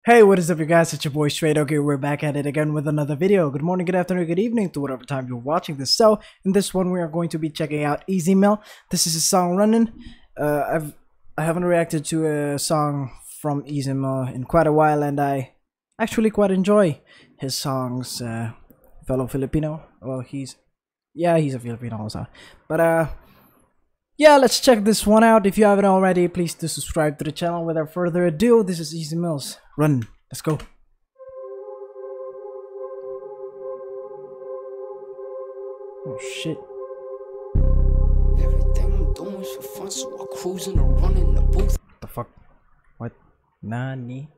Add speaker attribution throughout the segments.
Speaker 1: Hey, what is up, you guys? It's your boy Straight. Okay, we're back at it again with another video. Good morning, good afternoon, good evening to whatever time you're watching this. So, in this one, we are going to be checking out Easy Mill. This is a song running. I haven't reacted to a song from Easy Mill in quite a while, and I actually quite enjoy his songs. Fellow Filipino. Well, he's a Filipino also. But yeah, let's check this one out. If you haven't already, please do subscribe to the channel. Without further ado, this is Easy Mills. Run. Let's go. Oh shit.
Speaker 2: Everything I'm doing is for fun, so I cruising or running the booth.
Speaker 1: What the fuck? What? Nani?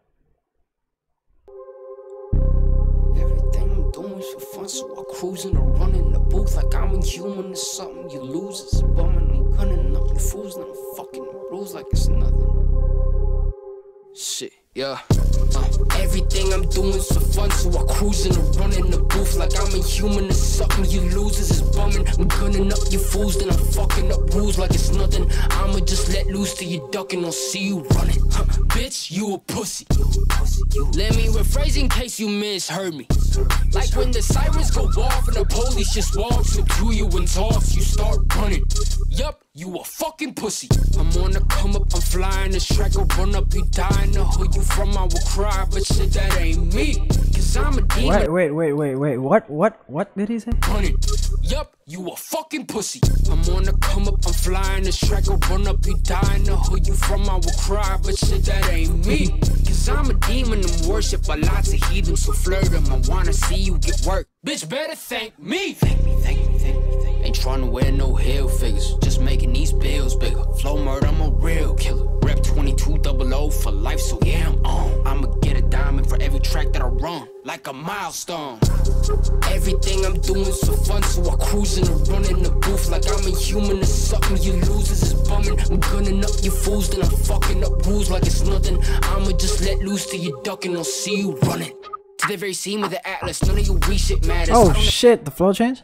Speaker 2: Everything I'm doing is for fun, so I cruising or running the booth like I'm inhuman or something. You lose, it's bumming. I'm gunning up you fools, and I'm fucking rules like it's nothing. Shit, yeah. Everything I'm doing is for fun, so I cruising and running the booth like I'm a human or something. You losers is bumming. I'm gunning up you fools, then I'm fucking up rules like it's nothing. I'ma just let loose till you ducking, I'll see you running. Bitch, you a pussy. Let me rephrase in case you misheard me. Like when the sirens go off and the police just walks up to you and talks, you start running. Yup, you a fucking pussy. I'm on the come up, I'm flying the strike, I'll run up, you die in the hood you from, I will cry, but shit, that ain't me. Cause I'm a demon.
Speaker 1: Wait. What did he say?
Speaker 2: Running. Yup, you a fucking pussy. I'm on the come up, I'm flying the strike, I'll run up, you die in the hood you from, I will cry, but shit, that ain't me. Cause I'm a demon and worship by lots of heathens who flirt them. I wanna see you get work. Bitch, better thank me. Thank me. Ain't trying to wear no heel figures, just making these bills bigger. Flow murder, I'm a real killer. Rep 2200 for life, so yeah, I'm on. I'ma get a diamond for every track that I run, like a milestone. Everything I'm doing is for fun, so I cruising and running the booth like I'm a human or something. You losers is bumming. I'm gunning up you fools, then I'm fucking up rules like it's nothing. I'ma just let loose till you ducking, I'll see you running. To the very scene with the Atlas, none of your weak shit matters.
Speaker 1: Oh shit, the flow change?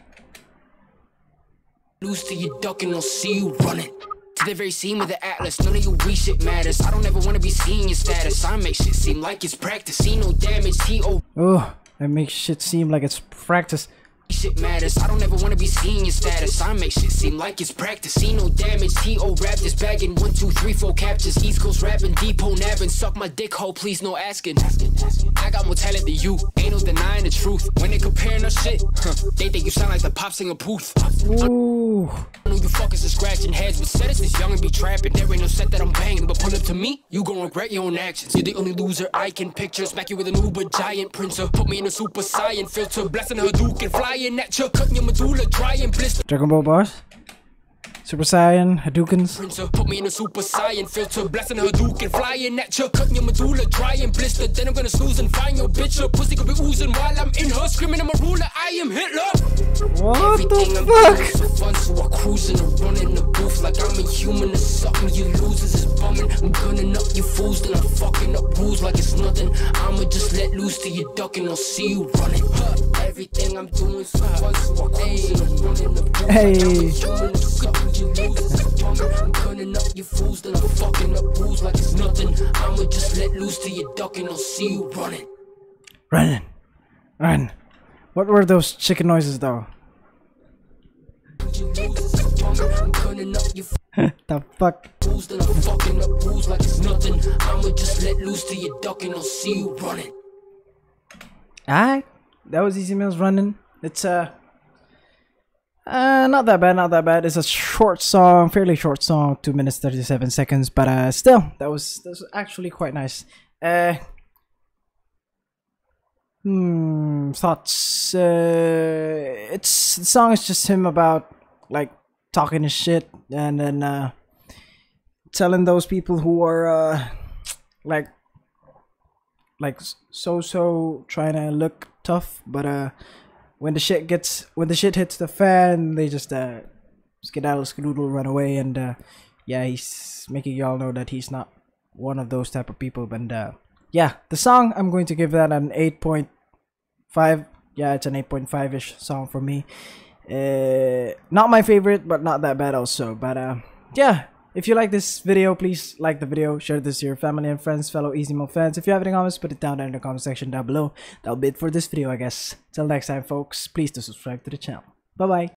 Speaker 2: Loose till you ducking, I'll see you running. To the very scene with the Atlas, none of your weak shit matters. I don't ever wanna be seeing your status. I make shit seem like it's practice. See no damage, T.O.
Speaker 1: Oh, that makes shit seem like it's practice.
Speaker 2: Shit matters. I don't ever wanna be seeing your status. I make shit seem like it's practice. See no damage. T.O. rap this bagging 1, 2, 3, 4 captures. East Coast rapping, depot nabbing. Suck my dick hole, please no asking. I got more talent than you. Ain't no denying the truth. When they comparing our shit, they think you sound like the pop singer Booth.
Speaker 1: Ooh.
Speaker 2: I know you fuckers are scratching heads, but said it's this young and be trapping. There ain't no set that I'm banging, but pull up to me, you gon' regret your own actions. You're the only loser I can picture. Smack you with an Uber giant printer. Put me in a super saiyan filter. Blessing her Duke and flying at you. Cutting your medulla dry and blister.
Speaker 1: Dragon Ball bars? Super Saiyan, Hadoukens.
Speaker 2: Printer. Put me in a super saiyan filter. Blessing her Duke and flying at you. Cutting your medulla dry and blister. Then I'm gonna snooze and find your bitch. Her pussy could be oozing while I'm in her. Screaming I'm a ruler, I am Hitler.
Speaker 1: What
Speaker 2: Everything
Speaker 1: the
Speaker 2: I'm
Speaker 1: fuck?
Speaker 2: doing is for fun, so I cruising and running the booth like I'm a human or something. You losers is bumming. I'm gunning up you fools, then I'm fucking up rules like it's nothing. I'ma just let loose till you ducking, I'll see you running. Everything I'm doing is for fun, so I cruising and running the booth like I'm a human or something. You losers is bumming. I'm gunning up you fools, then I'm fucking up rules like it's nothing. I'ma just let loose till you ducking, I'll see you running.
Speaker 1: Run. What were those chicken noises though? The fuck?
Speaker 2: Then I'm fucking up rules like it's nothing. I'ma just let loose till you ducking, I'll see you running.
Speaker 1: Alright, that was Easy Mills running. It's not that bad. It's a short song, fairly short song, 2 minutes 37 seconds, but still, that was actually quite nice. Thoughts. The song is just him about like talking his shit and then telling those people who are like so trying to look tough, but when the shit hits the fan, they just skedaddle, skedoodle, run away, and yeah, he's making y'all know that he's not one of those type of people. And yeah, the song, I'm going to give that an 8.5. Yeah, it's an 8.5-ish song for me. Not my favorite, but not that bad also. But yeah, If you like this video, please like the video, share this to your family and friends, fellow EasyMill fans. If you have any comments, put it down there in the comment section down below. That'll be it for this video, I guess. Till next time, folks, please do subscribe to the channel. Bye bye.